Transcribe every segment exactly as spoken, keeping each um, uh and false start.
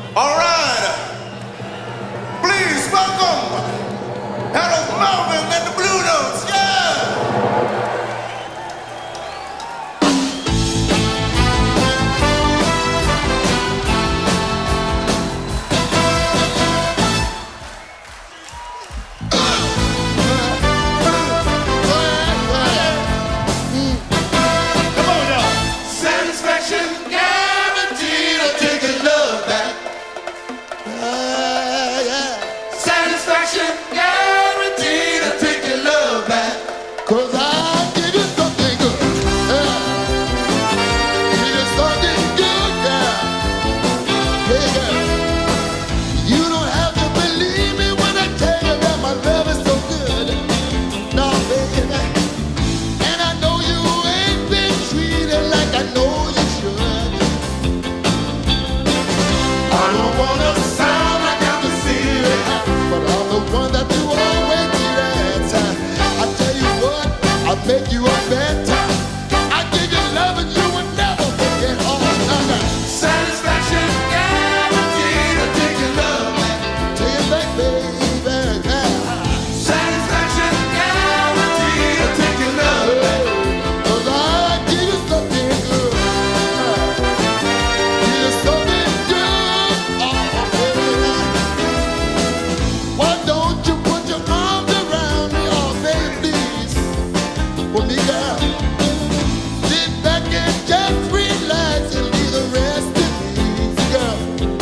All right. Please welcome Harold Melvin and the Blue Notes. Yeah. Cause I give you something good. Yeah. Give you something good, girl. Hey, girl. You don't have to believe me when I tell you that my love is so good. No, baby. And I know you ain't been treated like I know you should. I don't wanna sound like I'm the serious, but I'm the one that you always need at time. I tell you what, I'll make you a better. I give you love and you will never forget all another. Satisfaction guaranteed. I take your love back. Take it back, baby. Yeah. Satisfaction guaranteed. I take your love back. Cause I give you something good. Give you something good. Oh, baby. Why don't you put your arms around me, oh baby, please? For me, girl. Sit back and just relax and leave the rest to me, girl.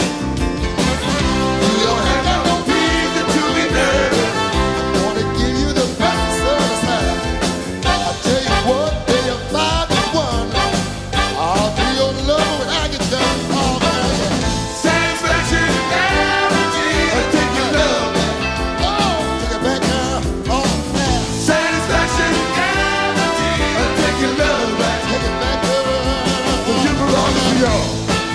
You don't have no reason to be nervous. I wanna give you the best service time. I tell you what, pay you five to one. I'll be your lover when I get done. Oh man, Satisfaction guaranteed. I take your love back. oh, take it back now. Oh man, Satisfaction guaranteed. I take your love back. take it back, girl. You belong to y'all.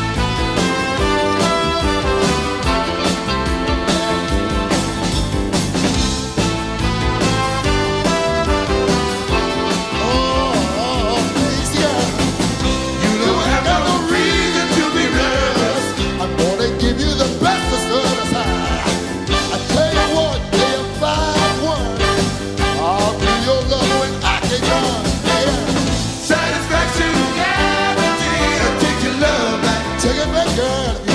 Oh, oh, please, yeah. You don't have no reason to be nervous. I'm gonna give you the best of service. I tell you what, pay you five one. I'll be your lover when I get done. Yeah. Satisfaction guaranteed. I take your love back. Take it back, girl.